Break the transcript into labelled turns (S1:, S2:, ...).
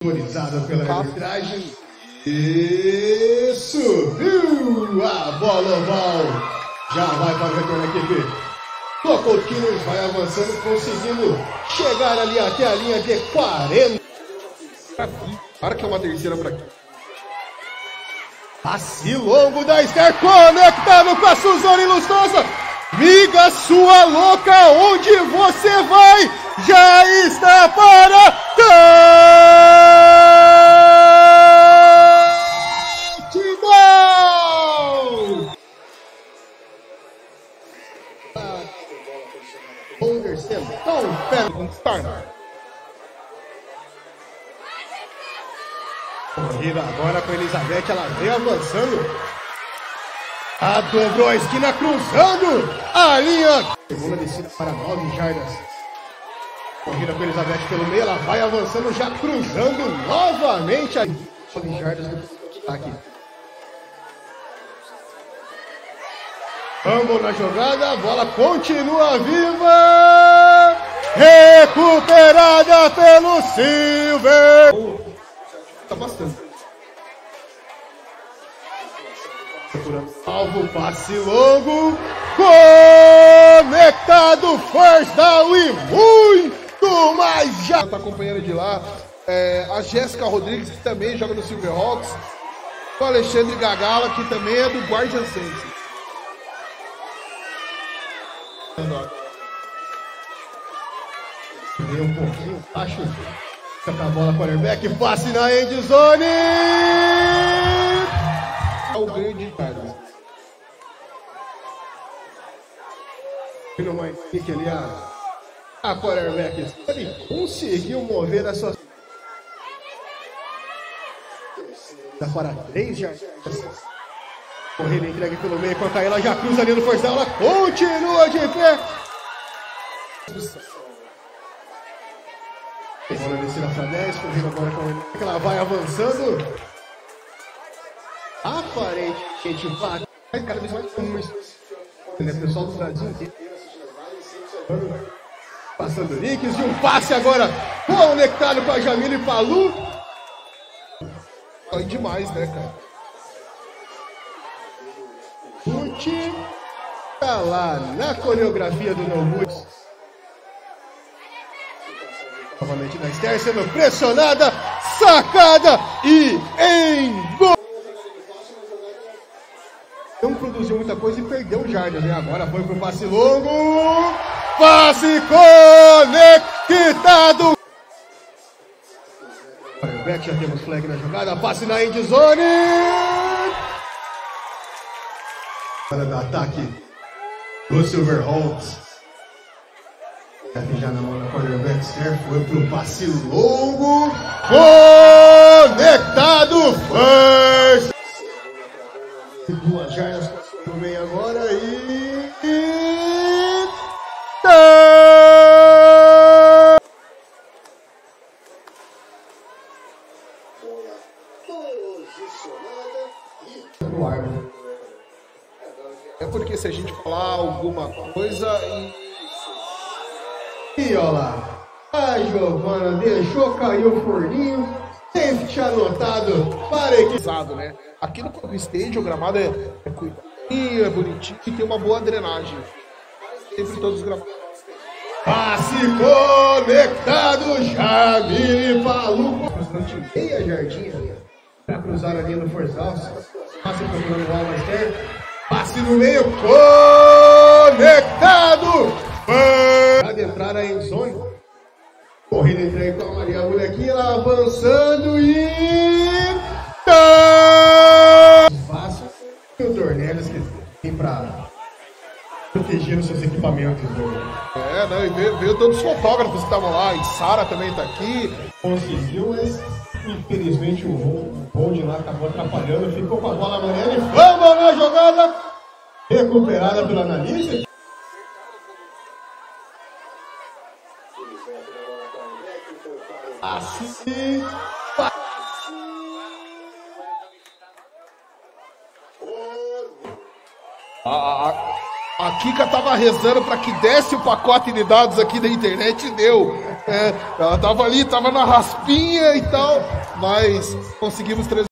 S1: autorizada pela arbitragem. E subiu a bola oval. Já vai para o retorno da equipe. Tocantins vai avançando, conseguindo chegar ali até a linha de 40.
S2: Para que é uma terceira para aqui.
S1: Passe longo da Esther, conectado com a Suzane Lustosa. Miga sua louca, onde você vai? Já está para touchdown! Anderson, tão perto de conquistar. Corrida agora com a Elizabeth, ela vem avançando. Dobrou a esquina, cruzando a linha. Segunda descida para 9 jardas. Corrida com a Elizabeth pelo meio, ela vai avançando, já cruzando novamente a 9 jardas do ataque. Fumble na jogada, a bola continua viva. Recuperada pelo Silver.
S2: Tá bastante.
S1: Alvo, passe longo, conectado, first down e muito mais já.
S2: Tá acompanhando de lá a Jéssica Rodrigues, que também joga no Silverhawks, o Alexandre Gagala, que também é do Guardian Sense.
S1: Veio um pouquinho baixo. Toca a bola, quarterback, passe na endzone.
S2: O ganho de cargas.
S1: Uma equipe ali, a quarterback conseguiu mover a sua. Dá para 3 jardas. Corrida entregue pelo meio com a Caíla, já cruza ali no force down, ela continua de pé. Bola descida para 10, corrida agora com ela vai avançando. Aparentemente vai cada vez mais comum isso. Pessoal do Brasil inteiro. Passando links de um passe agora conectado com a Jamile Palu.
S2: Foi demais, né, cara?
S1: Chute tá lá na coreografia do No Good. Novamente na Esther sendo pressionada, sacada e em gol. Não produziu muita coisa e perdeu jardas, né? Agora foi pro passe longo. Passe conectado. Quarterback, já temos flag na jogada. Passe na endzone. Para do ataque do Silverhawks. Já na mão da quarterback, Esther foi pro passe longo. Conectado. First. 2 jardas no meio agora e.
S2: É porque se a gente falar alguma coisa
S1: E olha lá, a Giovana deixou cair o forninho, safety anotado para a equipe.
S2: né? Aqui no Stadium o gramado é cuidadinho, é bonitinho e tem uma boa drenagem. Sempre todos os gramados.
S1: Passe conectado, Jamile Palu. Bastante meia jardinha para cruzar ali no force down. Passe procurando o alvo Esther. Passe no meio, conectado. Para entrar na endzone. Corrida entregue com a Maria Molequinha, ela avançando e. Fácil. E o Dornelis que tem para proteger os seus equipamentos.
S2: Né? E veio todos os fotógrafos que estavam lá. E Sara também tá aqui.
S1: Conseguiu, mas infelizmente o hold lá acabou atrapalhando. Ficou com a bola amarela e vamos na jogada. Recuperada pelo analista. Passe.
S2: A Kika tava rezando para que desse o pacote de dados aqui da internet e deu. Ela tava ali, tava na raspinha e tal, mas conseguimos